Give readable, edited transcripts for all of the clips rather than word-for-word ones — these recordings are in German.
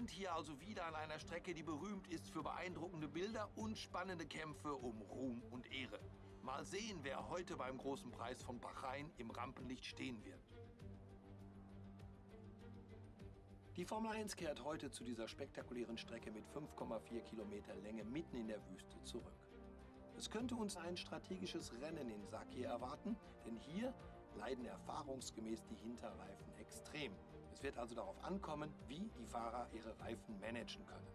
sind hier also wieder an einer Strecke, die berühmt ist für beeindruckende Bilder und spannende Kämpfe um Ruhm und Ehre. Mal sehen, wer heute beim großen Preis von Bahrain im Rampenlicht stehen wird. Die Formel 1 kehrt heute zu dieser spektakulären Strecke mit 5,4 Kilometer Länge mitten in der Wüste zurück. Es könnte uns ein strategisches Rennen in Sakhir erwarten, denn hier leiden erfahrungsgemäß die Hinterreifen extrem. Es wird also darauf ankommen, wie die Fahrer ihre Reifen managen können.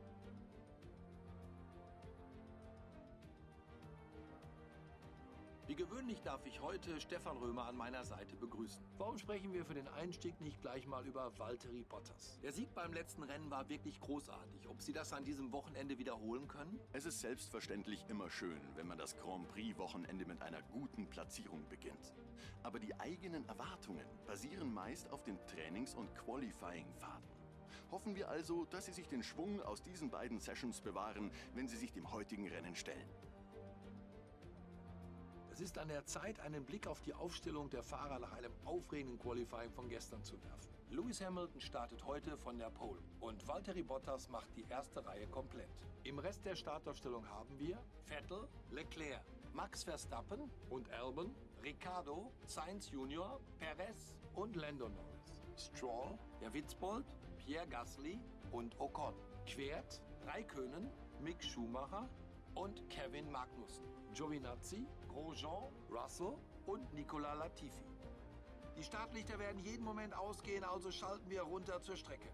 Wie gewöhnlich darf ich heute Stefan Römer an meiner Seite begrüßen. Warum sprechen wir für den Einstieg nicht gleich mal über Valtteri Bottas? Der Sieg beim letzten Rennen war wirklich großartig. Ob Sie das an diesem Wochenende wiederholen können? Es ist selbstverständlich immer schön, wenn man das Grand Prix-Wochenende mit einer guten Platzierung beginnt. Aber die eigenen Erwartungen basieren meist auf den Trainings- und Qualifying-Pfaden. Hoffen wir also, dass Sie sich den Schwung aus diesen beiden Sessions bewahren, wenn Sie sich dem heutigen Rennen stellen. Es ist an der Zeit, einen Blick auf die Aufstellung der Fahrer nach einem aufregenden Qualifying von gestern zu werfen. Lewis Hamilton startet heute von der Pole und Valtteri Bottas macht die erste Reihe komplett. Im Rest der Startaufstellung haben wir Vettel, Leclerc, Max Verstappen und Albon, Ricciardo, Sainz Jr., Perez und Lando Norris. Stroll, der Witzbold, Pierre Gasly und Ocon. Quert, Raikkonen, Mick Schumacher und Kevin Magnussen. Giovinazzi, Grosjean, Russell und Nicolas Latifi. Die Startlichter werden jeden Moment ausgehen, also schalten wir runter zur Strecke.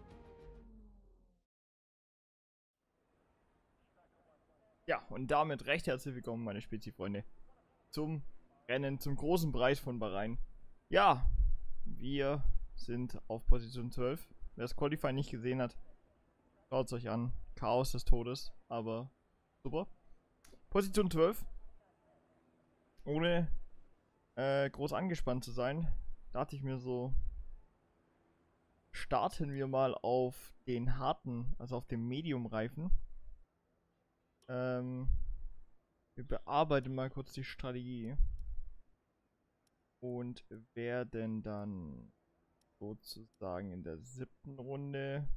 Ja, und damit recht herzlich willkommen, meine Spezi-Freunde, zum Rennen, zum großen Preis von Bahrain. Ja, wir sind auf Position 12. Wer das Qualifying nicht gesehen hat, schaut es euch an. Chaos des Todes, aber super. Position 12. Ohne groß angespannt zu sein, dachte ich mir so, starten wir mal auf den harten, also auf dem Medium-Reifen. Wir bearbeiten mal kurz die Strategie und werden dann sozusagen in der 7. Runde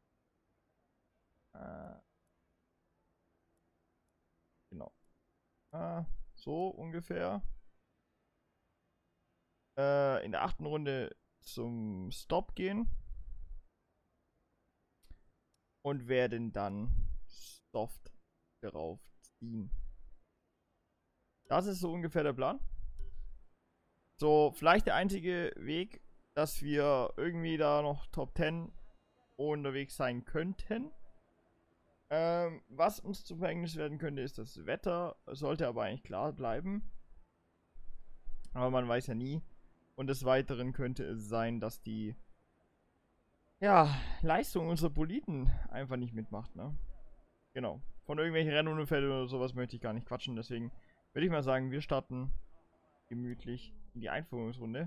genau. So ungefähr. In der 8. Runde zum Stop gehen. Und werden dann soft darauf ziehen. Das ist so ungefähr der Plan. So, vielleicht der einzige Weg, dass wir irgendwie da noch Top 10 unterwegs sein könnten. Was uns zum Verhängnis werden könnte, ist das Wetter. Sollte aber eigentlich klar bleiben. Aber man weiß ja nie. Und des Weiteren könnte es sein, dass die Leistung unserer Boliden einfach nicht mitmacht, ne? Genau. Von irgendwelchen Rennunfällen oder sowas möchte ich gar nicht quatschen. Deswegen würde ich mal sagen, wir starten gemütlich in die Einführungsrunde.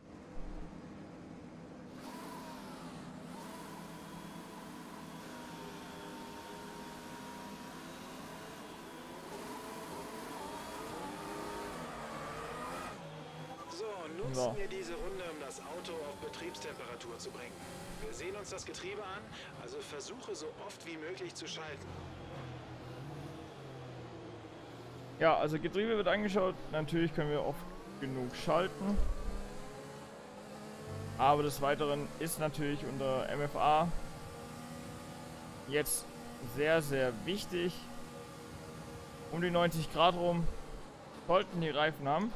Nutzen wir diese Runde, um das Auto auf Betriebstemperatur zu bringen. Wir sehen uns das Getriebe an, also versuche so oft wie möglich zu schalten. Ja, also Getriebe wird angeschaut. Natürlich können wir oft genug schalten. Aber des Weiteren ist natürlich unter MFA jetzt sehr, sehr wichtig. Um die 90 Grad rum sollten die Reifen haben.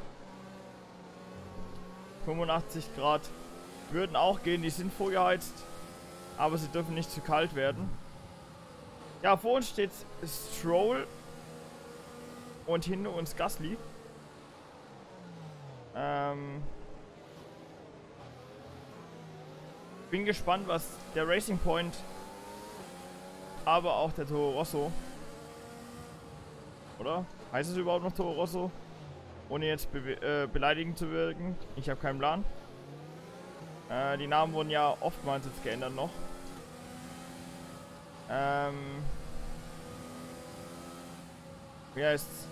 85 Grad würden auch gehen, die sind vorgeheizt, aber sie dürfen nicht zu kalt werden. Ja, vor uns steht Stroll und hinter uns Gasly. Bin gespannt, was der Racing Point, aber auch der Toro Rosso, oder? Heißt es überhaupt noch Toro Rosso? Ohne jetzt beleidigend zu wirken. Ich habe keinen Plan. Die Namen wurden ja oftmals jetzt geändert noch. Wie heißt's?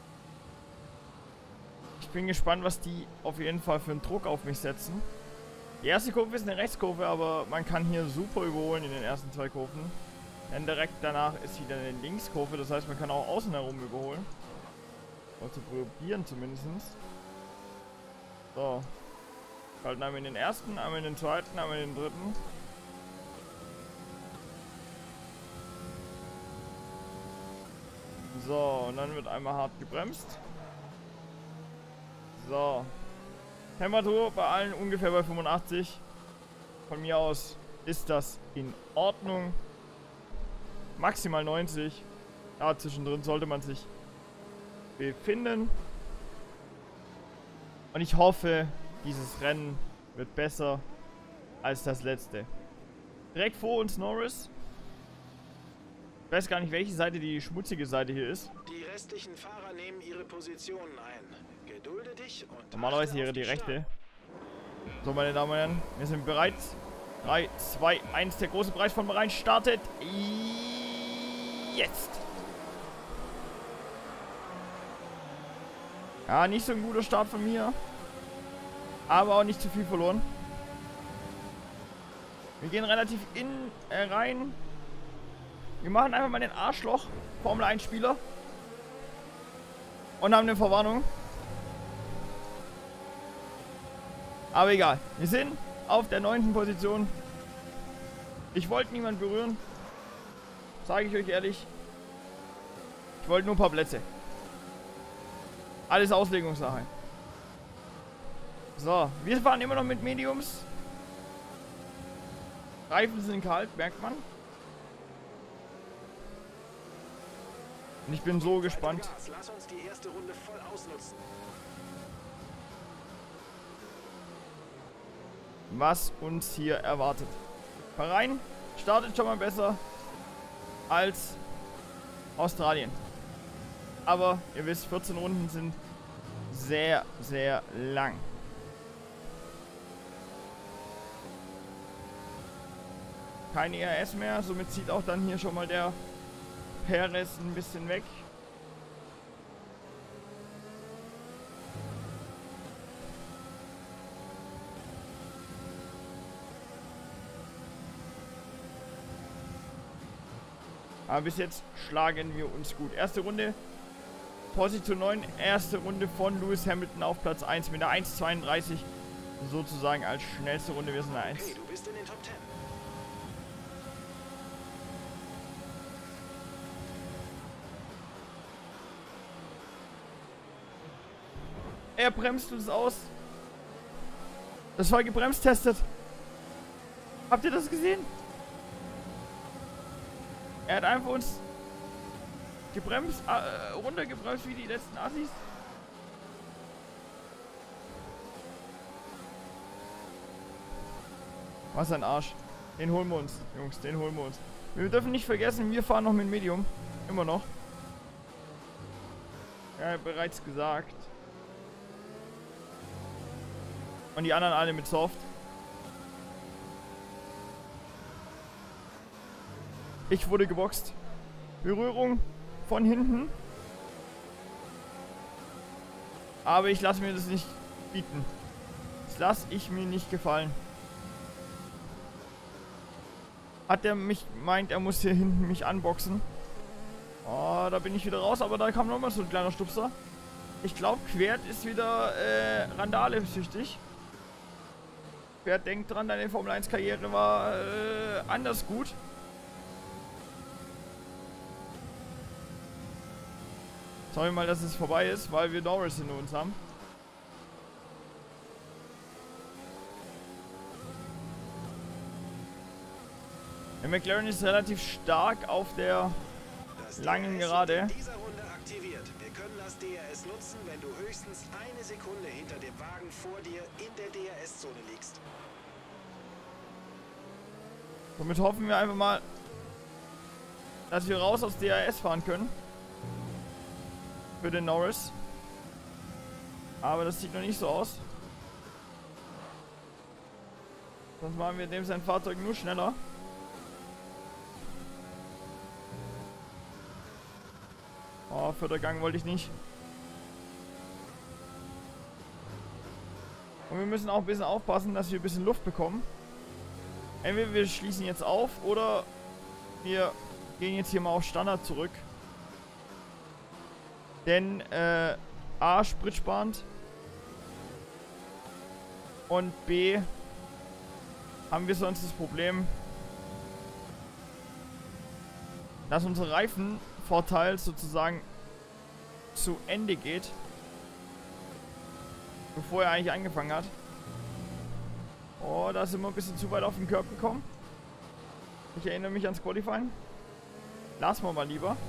Ich bin gespannt, was die auf jeden Fall für einen Druck auf mich setzen. Die erste Kurve ist eine Rechtskurve, aber man kann hier super überholen in den ersten 2 Kurven. Dann direkt danach ist wieder eine Linkskurve, das heißt man kann auch außen herum überholen. Oder zu probieren zumindest. So. Schalten einmal in den ersten, einmal in den zweiten, einmal in den dritten. So, und dann wird einmal hart gebremst. So. Temperatur bei allen ungefähr bei 85. Von mir aus ist das in Ordnung. Maximal 90. Ja, zwischendrin sollte man sich befinden. Und ich hoffe, dieses Rennen wird besser als das letzte. Direkt vor uns Norris. Ich weiß gar nicht, welche Seite die schmutzige Seite hier ist. Die restlichen Fahrer nehmen ihre Positionen ein. Gedulde dich und normalerweise hier die rechte. So, meine Damen und Herren, wir sind bereit. 3, 2, 1, der große Preis von Bahrain startet. Jetzt. Ja, nicht so ein guter Start von mir. Aber auch nicht zu viel verloren. Wir gehen relativ rein. Wir machen einfach mal den Arschloch Formel 1 Spieler. Und haben eine Verwarnung. Aber egal. Wir sind auf der 9. Position. Ich wollte niemanden berühren. Sage ich euch ehrlich. Ich wollte nur ein paar Plätze. Alles Auslegungssache. So, wir fahren immer noch mit Mediums. Reifen sind kalt, merkt man. Und ich bin so gespannt. Lass uns die erste Runde voll ausnutzen. Was uns hier erwartet. Bahrain startet schon mal besser als Australien. Aber ihr wisst, 14 Runden sind sehr, sehr lang. Kein ERS mehr, somit zieht auch dann hier schon mal der Perez ein bisschen weg. Aber bis jetzt schlagen wir uns gut. Erste Runde, Position 9, erste Runde von Lewis Hamilton auf Platz 1 mit der 1,32. Sozusagen als schnellste Runde. Wir sind eine 1. Okay, du bist in den Top 10. Er bremst uns aus. Das war gebremst testet. Habt ihr das gesehen? Er hat einfach uns gebremst, runtergebremst wie die letzten Assis. Was ein Arsch. Den holen wir uns, Jungs, den holen wir uns. Wir dürfen nicht vergessen, wir fahren noch mit Medium. Immer noch. Ja, bereits gesagt. Und die anderen alle mit Soft. Ich wurde geboxt. Berührung von hinten. Aber ich lasse mir das nicht bieten. Das lasse ich mir nicht gefallen. Hat der mich meint, er muss hier hinten mich unboxen. Oh, da bin ich wieder raus, aber da kam nochmal so ein kleiner Stupser. Ich glaube, Quert ist wieder Randale-süchtig. Quert denkt dran, deine Formel 1 Karriere war anders gut. Sorry mal, dass es vorbei ist, weil wir Norris hinter uns haben. Der McLaren ist relativ stark auf der langen Gerade. In dieser Runde aktiviert. Wir können das DRS nutzen, wenn du höchstens eine Sekunde hinter dem Wagen vor dir in der DRS-Zone liegst. Somit hoffen wir einfach mal, dass wir raus aus DRS fahren können. Für den Norris. Aber das sieht noch nicht so aus. Sonst machen wir dem sein Fahrzeug nur schneller. Oh, vierter Gang wollte ich nicht. Und wir müssen auch ein bisschen aufpassen, dass wir ein bisschen Luft bekommen. Entweder wir schließen jetzt auf oder wir gehen jetzt hier mal auf Standard zurück. Denn A, spritsparend. Und B, haben wir sonst das Problem, dass unser Reifenvorteil sozusagen zu Ende geht, bevor er eigentlich angefangen hat. Oh, da sind wir ein bisschen zu weit auf den Curb gekommen. Ich erinnere mich ans Qualifying. Lassen wir mal lieber.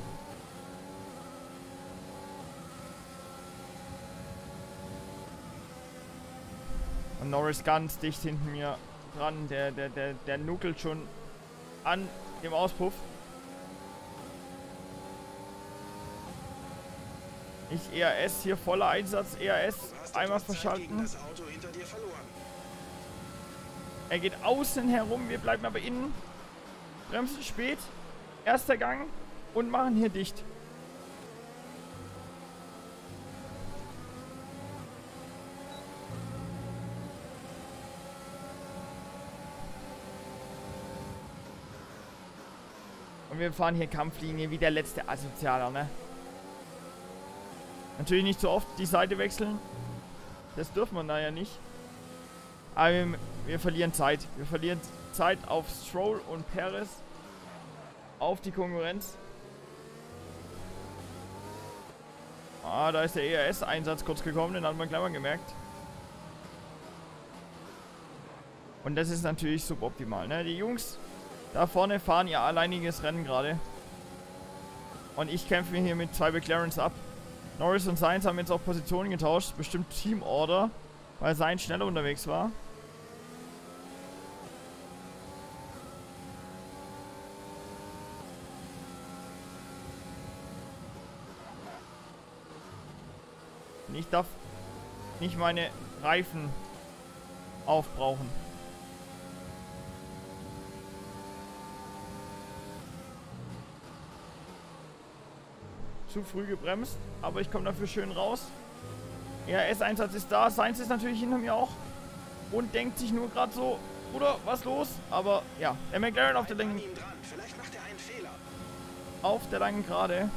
Und Norris ganz dicht hinten mir dran. Der nuckelt schon an dem Auspuff. Ich ERS hier, voller Einsatz. ERS einmal verschalten. Das Auto hinter dir verloren. Er geht außen herum, wir bleiben aber innen. Bremsen spät. Erster Gang. Und machen hier dicht. Und wir fahren hier Kampflinie wie der letzte Asozialer, ne? Natürlich nicht so oft die Seite wechseln. Das dürfen wir da ja nicht. Aber wir verlieren Zeit. Wir verlieren Zeit auf Stroll und Perez. Auf die Konkurrenz. Ah, da ist der ERS-Einsatz kurz gekommen. Den hat man gleich mal gemerkt. Und das ist natürlich suboptimal, ne? Die Jungs da vorne fahren ihr alleiniges Rennen gerade. Und ich kämpfe mir hier mit zwei McLarens ab. Norris und Sainz haben jetzt auch Positionen getauscht. Bestimmt Teamorder, weil Sainz schneller unterwegs war. Und ich darf nicht meine Reifen aufbrauchen. Zu früh gebremst, aber ich komme dafür schön raus. Ja, S-Einsatz ist da. Sainz ist natürlich hinter mir auch. Und denkt sich nur gerade so, Bruder, was los? Aber ja, der McLaren auf der langen... Vielleicht macht er einen Fehler. Auf der langen Gerade.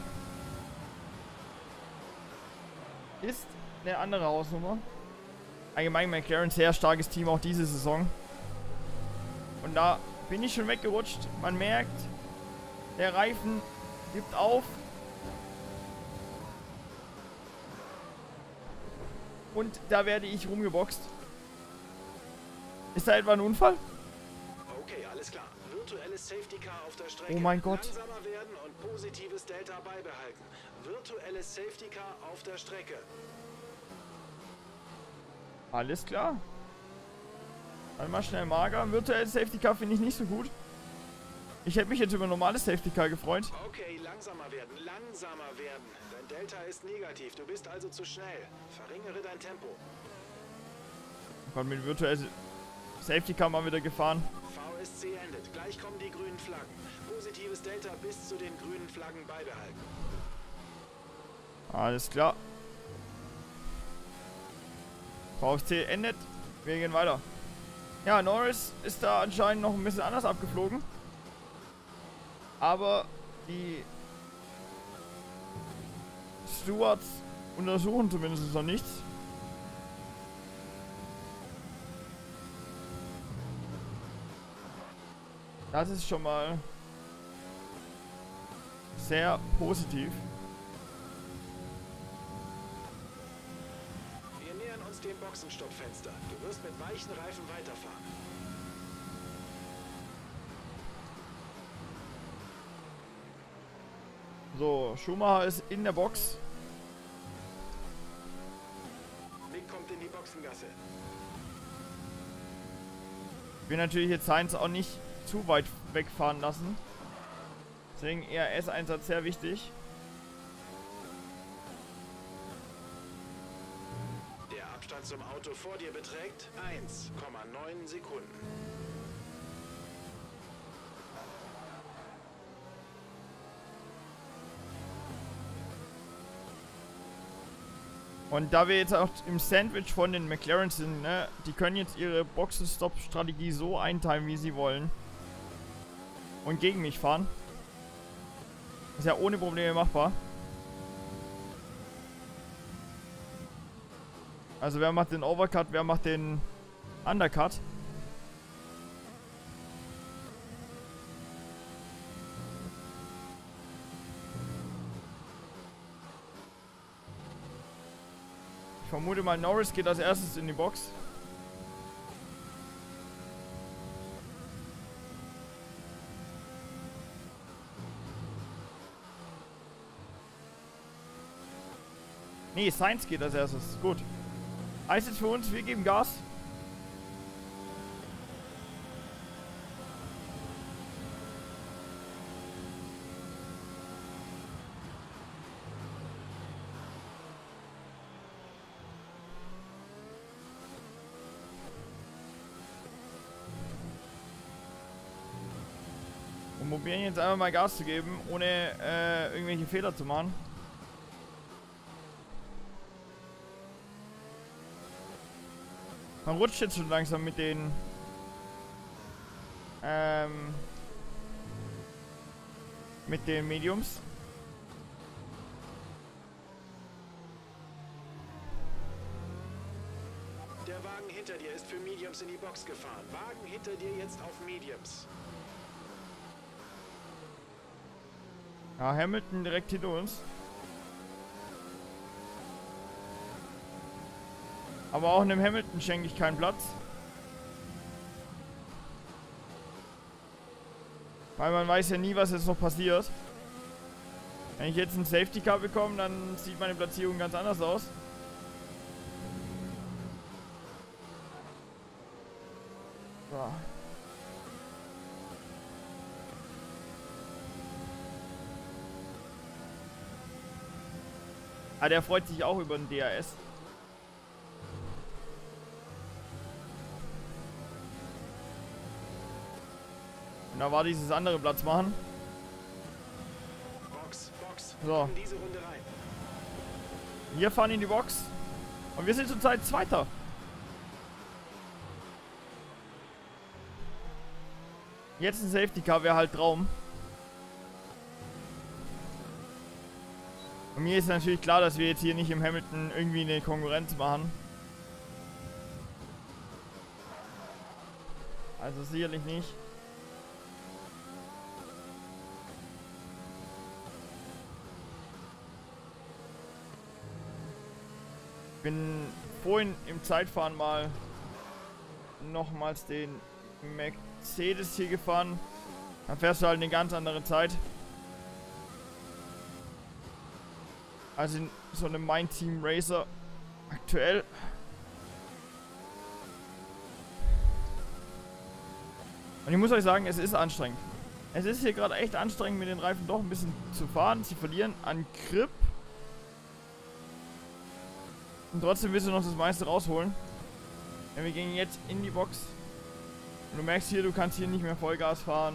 Ist eine andere Hausnummer. Allgemein McLaren sehr starkes Team auch diese Saison. Und da bin ich schon weggerutscht. Man merkt, der Reifen gibt auf. Und da werde ich rumgeboxt. Ist da etwa ein Unfall? Okay, alles klar. Virtuelles Safety Car auf der Strecke. Oh mein Gott. Langsamer werden und positives Delta beibehalten. Virtuelles Safety Car auf der Strecke. Alles klar. Dann mal schnell mager. Virtuelles Safety Car finde ich nicht so gut. Ich hätte mich jetzt über normales Safety Car gefreut. Okay, langsamer werden, langsamer werden. Dein Delta ist negativ, du bist also zu schnell. Verringere dein Tempo. Oh Gott, mit virtuelles Safety Car mal wieder gefahren. VSC endet, gleich kommen die grünen Flaggen. Positives Delta bis zu den grünen Flaggen beibehalten. Alles klar. VSC endet. Wir gehen weiter. Ja, Norris ist da anscheinend noch ein bisschen anders abgeflogen. Aber die Stewards untersuchen zumindest noch nichts. Das ist schon mal sehr positiv. Wir nähern uns dem Boxenstoppfenster. Du wirst mit weichen Reifen weiterfahren. So, Schumacher ist in der Box. Mick kommt in die Boxengasse. Ich will natürlich jetzt Sainz auch nicht zu weit wegfahren lassen. Deswegen ERS-Einsatz sehr wichtig. Der Abstand zum Auto vor dir beträgt 1,9 Sekunden. Und da wir jetzt auch im Sandwich von den McLarens sind, ne, die können jetzt ihre Boxenstopp-Strategie so einteilen, wie sie wollen. Und gegen mich fahren. Ist ja ohne Probleme machbar. Also wer macht den Overcut, wer macht den Undercut? Ich vermute mal, Norris geht als erstes in die Box. Nee, Sainz geht als erstes. Gut. Heißt jetzt für uns, wir geben Gas. Und probieren jetzt einfach mal Gas zu geben, ohne irgendwelche Fehler zu machen. Man rutscht jetzt schon langsam mit den Mediums. Der Wagen hinter dir ist für Mediums in die Box gefahren. Wagen hinter dir jetzt auf Mediums. Ja, Hamilton direkt hinter uns. Aber auch einem Hamilton schenke ich keinen Platz. Weil man weiß ja nie, was jetzt noch passiert. Wenn ich jetzt einen Safety Car bekomme, dann sieht meine Platzierung ganz anders aus. So. Ah, der freut sich auch über den DRS. Und da war dieses andere Platz machen. Box. So. In diese Runde rein. Wir fahren in die Box. Und wir sind zurzeit Zweiter. Jetzt ein Safety Car wäre halt Traum. Und mir ist natürlich klar, dass wir jetzt hier nicht im Hamilton irgendwie eine Konkurrenz machen. Also sicherlich nicht. Ich bin vorhin im Zeitfahren mal nochmals den Mercedes hier gefahren. Dann fährst du halt eine ganz andere Zeit. Also in so einem Mein Team Racer aktuell. Und ich muss euch sagen, es ist anstrengend. Es ist hier gerade echt anstrengend, mit den Reifen doch ein bisschen zu fahren. Sie verlieren an Grip. Und trotzdem willst du noch das meiste rausholen. Denn wir gehen jetzt in die Box. Und du merkst hier, du kannst hier nicht mehr Vollgas fahren.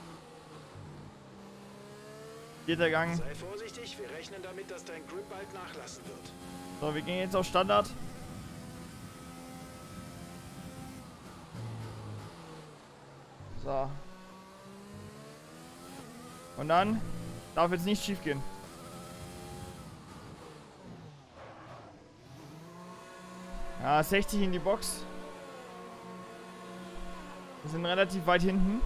Vierter Gang. Sei vorsichtig, wir rechnen damit, dass dein Grip bald nachlassen wird. So, wir gehen jetzt auf Standard. So. Und dann darf jetzt nicht schief gehen. Ja, 60 in die Box. Wir sind relativ weit hinten.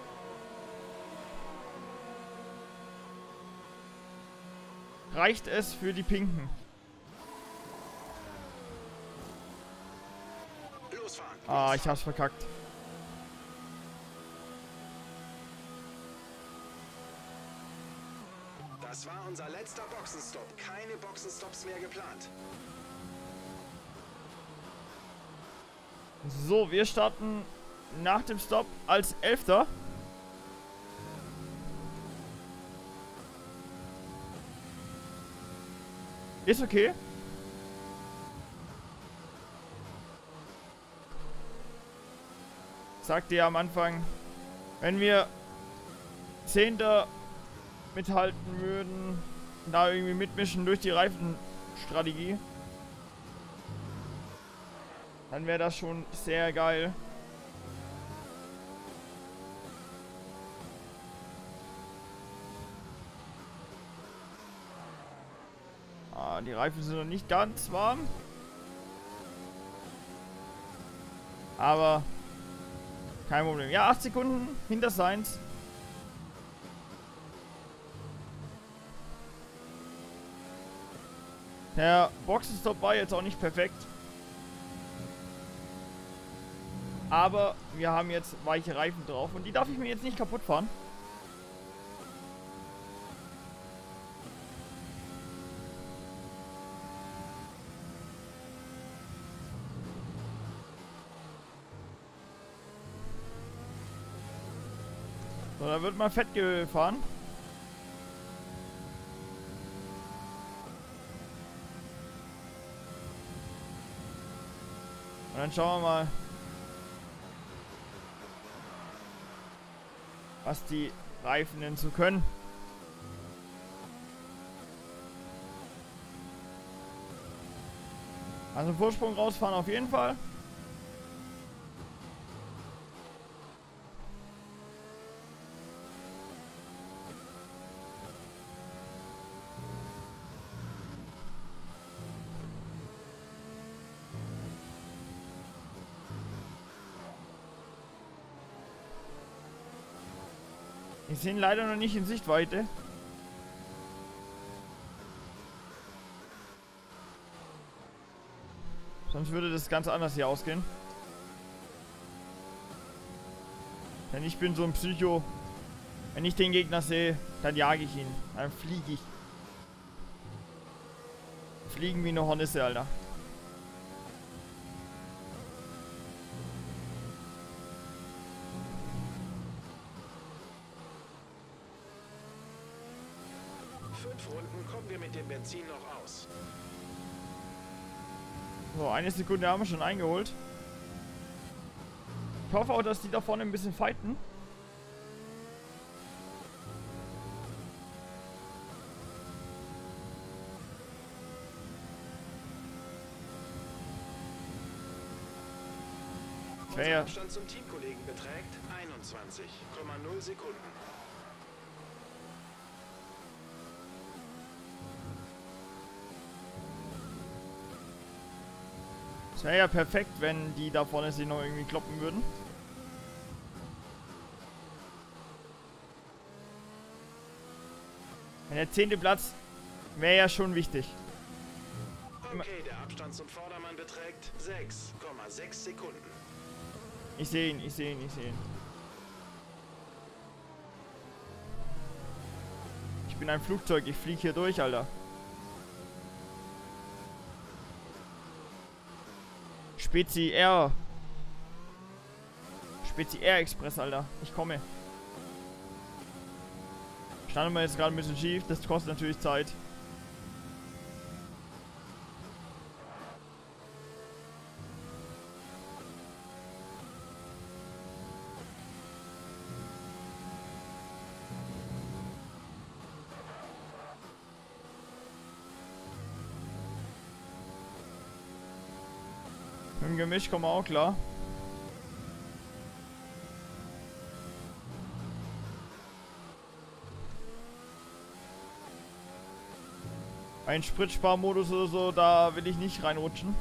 Reicht es für die Pinken? Losfahren. Ah, ich hab's verkackt. Das war unser letzter Boxenstopp. Keine Boxenstops mehr geplant. So, wir starten nach dem Stop als 11. Ist okay. Sagte ja am Anfang, wenn wir 10. mithalten würden, da irgendwie mitmischen durch die Reifenstrategie, Dann wäre das schon sehr geil. Ah, die Reifen sind noch nicht ganz warm. Aber kein Problem. Ja, 8 Sekunden hinter Sainz. Der Boxenstopp war jetzt auch nicht perfekt. Aber wir haben jetzt weiche Reifen drauf und die darf ich mir jetzt nicht kaputt fahren. So, da wird mal fett gefahren. Und dann schauen wir mal, was die Reifen denn so können. Also Vorsprung rausfahren auf jeden Fall. Wir sind leider noch nicht in Sichtweite. Sonst würde das ganz anders hier ausgehen. Denn ich bin so ein Psycho. Wenn ich den Gegner sehe, dann jage ich ihn. Dann fliege ich. Fliegen wie eine Hornisse, Alter. Runden kommen wir mit dem Benzin noch aus. So, 1 Sekunde haben wir schon eingeholt. Ich hoffe auch, dass die da vorne ein bisschen fighten. Unser Abstand zum Teamkollegen beträgt 21,0 Sekunden. Es wäre ja perfekt, wenn die da vorne sich noch irgendwie kloppen würden. Der 10. Platz wäre ja schon wichtig. Okay, der Abstand zum Vordermann beträgt 6,6 Sekunden. Ich sehe ihn, ich sehe ihn, ich sehe ihn. Ich bin ein Flugzeug, ich fliege hier durch, Alter. Spezi Air. Spezi Air Express, Alter. Ich komme. Standen wir jetzt gerade ein bisschen schief. Das kostet natürlich Zeit. Mit dem Gemisch kommen wir auch klar. Ein Spritsparmodus oder so, da will ich nicht reinrutschen.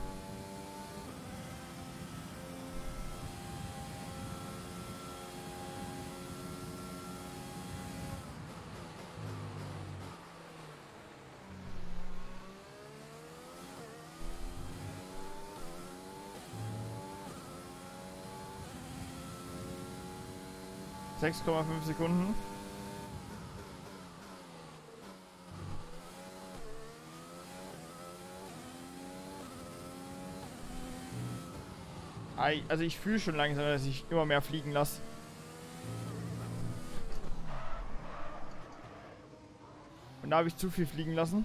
(6,5 Sekunden). Also ich fühle schon langsam, dass ich immer mehr fliegen lasse. Und da habe ich zu viel fliegen lassen.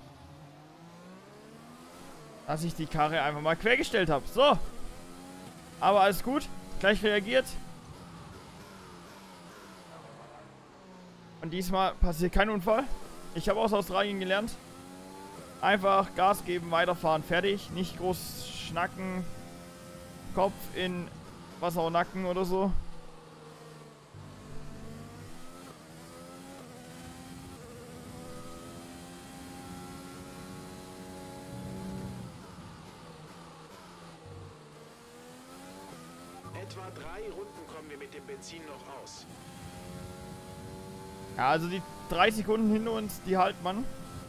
Dass ich die Karre einfach mal quergestellt habe. So. Aber alles gut. Gleich reagiert. Und diesmal passiert kein Unfall. Ich habe aus Australien gelernt. Einfach Gas geben, weiterfahren, fertig. Nicht groß schnacken. Kopf in Wassernacken oder so. Etwa 3 Runden kommen wir mit dem Benzin noch aus. Ja, also die 3 Sekunden hinter uns, die halt man.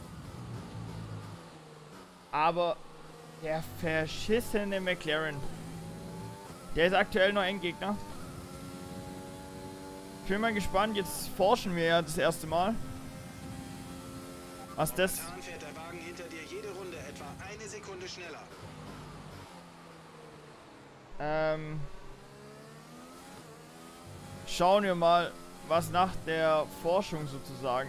Aber der verschissene McLaren. Der ist aktuell noch Endgegner. Ich bin mal gespannt, jetzt forschen wir ja das erste Mal. Was das... Momentan fährt der Wagen hinter dir jede Runde etwa 1 Sekunde schneller. Schauen wir mal, was nach der Forschung sozusagen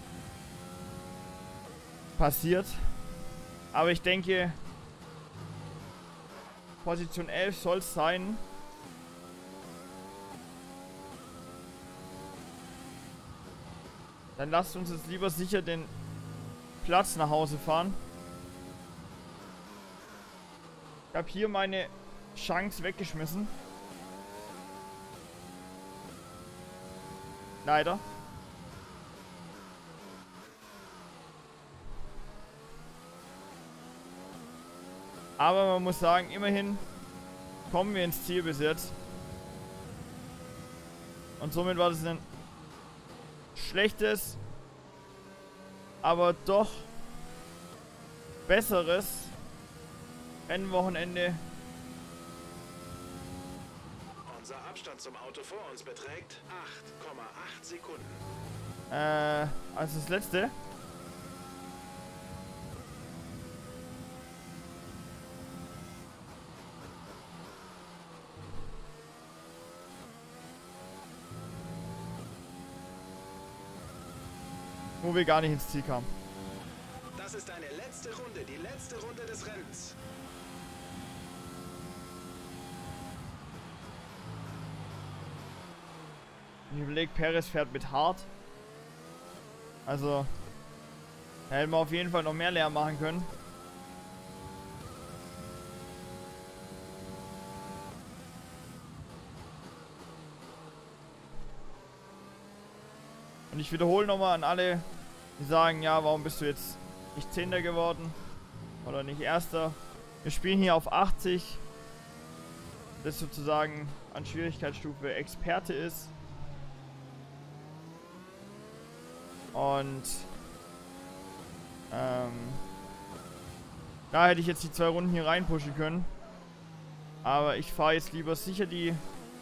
passiert. Aber ich denke, Position 11 soll es sein. Dann lasst uns jetzt lieber sicher den Platz nach Hause fahren. Ich habe hier meine Chance weggeschmissen. Leider. Aber man muss sagen, immerhin kommen wir ins Ziel bis jetzt. Und somit war das ein schlechtes, aber doch besseres Rennwochenende. Unser Abstand zum Auto vor uns beträgt 8,8 Sekunden. Also das letzte. Wo wir gar nicht ins Ziel kamen. Das ist deine letzte Runde, die letzte Runde des Rennens. Ich überlege, Perez fährt mit hart. Also, da hätten wir auf jeden Fall noch mehr Lärm machen können. Und ich wiederhole nochmal an alle, die sagen, ja, warum bist du jetzt nicht 10. geworden? Oder nicht 1. Wir spielen hier auf 80. Das sozusagen an Schwierigkeitsstufe Experte ist. Und da hätte ich jetzt die 2 Runden hier reinpushen können. Aber ich fahre jetzt lieber sicher die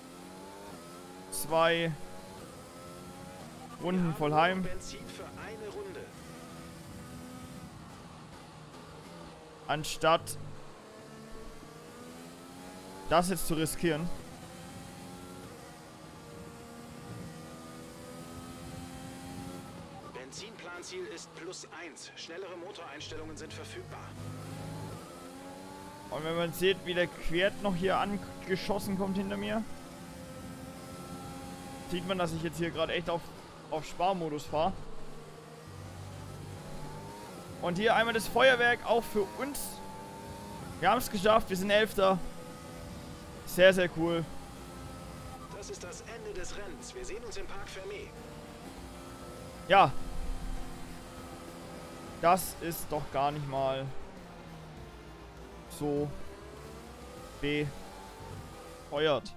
2 Runden voll heim. Benzin für eine Runde. Anstatt das jetzt zu riskieren. Benzinplanziel ist +1. Schnellere Motoreinstellungen sind verfügbar. Und wenn man sieht, wie der Quert noch hier angeschossen kommt hinter mir, sieht man, dass ich jetzt hier gerade echt auf Sparmodus fahre. Und hier einmal das Feuerwerk auch für uns. Wir haben es geschafft, wir sind 11. Sehr, sehr cool. Das ist das Ende des Rennens. Wir sehen uns im Parc Fermé. Ja. Das ist doch gar nicht mal so befeuert.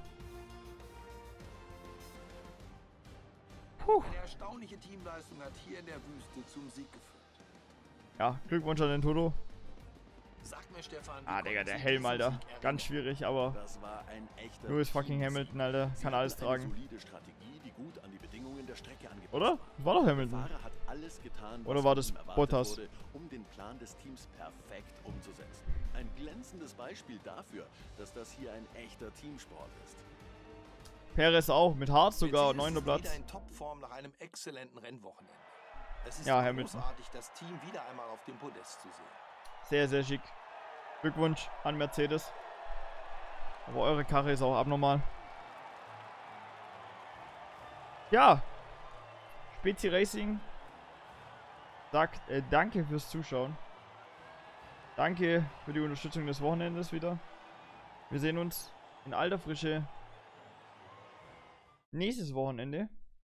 Eine erstaunliche Teamleistung hat hier in der Wüste zum Sieg geführt. Ja, Glückwunsch an den Toto. Sag mir, Stefan. Ah, Digga, der Helm, Alter. Ganz schwierig, aber Das war ein echter Lewis fucking Teamsieg. Hamilton, Alter. Sie Kann hatten alles eine tragen. solide Strategie, die gut an die Bedingungen der Strecke angepasst Oder? War doch Der Hamilton. Fahrer hat alles getan, Oder was war von das ihm erwartet Bottas? wurde, um den Plan des Teams perfekt umzusetzen. Ein glänzendes Beispiel dafür, dass das hier ein echter Teamsport ist. Perez auch, mit Hart sogar, Mercedes 9. ist Platz. wieder in Topform nach einem exzellenten Rennwochenende. Es ist Ja, Hamilton. großartig, das Team wieder einmal auf dem Podest zu sehen. Sehr, sehr schick. Glückwunsch an Mercedes. Aber eure Karre ist auch abnormal. Ja. Spezi Racing sagt danke fürs Zuschauen. Danke für die Unterstützung des Wochenendes wieder. Wir sehen uns in alter Frische nächstes Wochenende.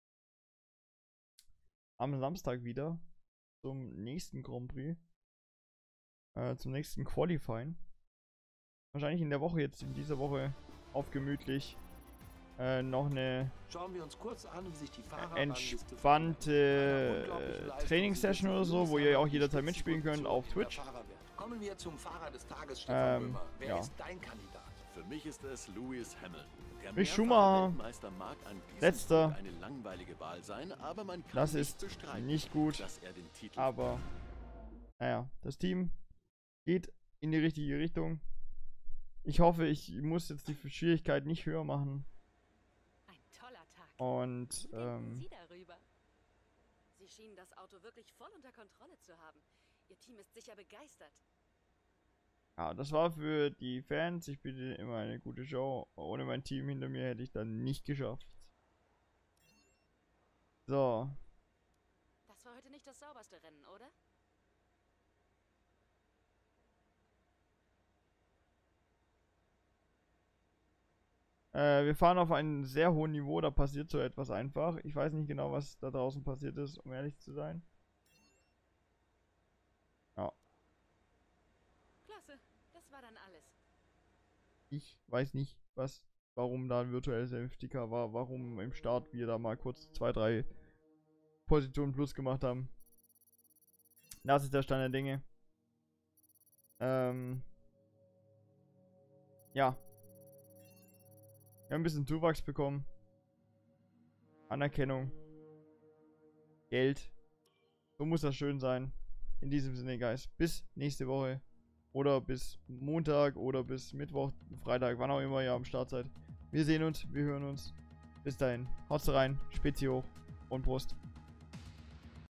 Am Samstag wieder. Zum nächsten Grand Prix. Zum nächsten Qualifying. Wahrscheinlich in der Woche jetzt, in dieser Woche, auf gemütlich. Noch eine Schauen wir uns kurz an, wie sich die entspannte Trainingssession oder so, wo ihr auch jederzeit mitspielen könnt auf Twitch. Kommen wir zum Fahrer des Tages, Stefan Römer. Wer ja. ist dein Kandidat? Für mich ist es Lewis Hamilton. Der Mick Schumacher, Weltmeister mag an diesem letzter. Punkt eine langweilige Wahl sein, aber man kann Das nicht ist bestreiten, nicht gut, dass er den Titel aber naja, das Team geht in die richtige Richtung. Ich hoffe, ich muss jetzt die Schwierigkeit nicht höher machen. Ein toller Tag. Und Wie denken Sie darüber? Sie schienen das Auto wirklich voll unter Kontrolle zu haben. Ihr Team ist sicher begeistert. ja, das war für die Fans. Ich bitte immer eine gute Show. Ohne mein Team hinter mir hätte ich dann nicht geschafft. So. Das war heute nicht das sauberste Rennen, oder? Wir fahren auf einem sehr hohen Niveau, da passiert so etwas einfach. Ich weiß nicht genau, was da draußen passiert ist, um ehrlich zu sein. Ja. Klasse, das war dann alles. Ich weiß nicht, warum da ein virtuelles Safety Car war, warum im Start wir da mal kurz 2, 3 Positionen plus gemacht haben. Das ist der Stand der Dinge. Ja. Wir haben ein bisschen Zuwachs bekommen. Anerkennung. Geld. So muss das schön sein. In diesem Sinne, Guys. Bis nächste Woche. Oder bis Montag oder bis Mittwoch, Freitag, wann auch immer ihr am Start seid. Wir sehen uns, wir hören uns. Bis dahin. Haut's rein, Spezi hoch und Prost.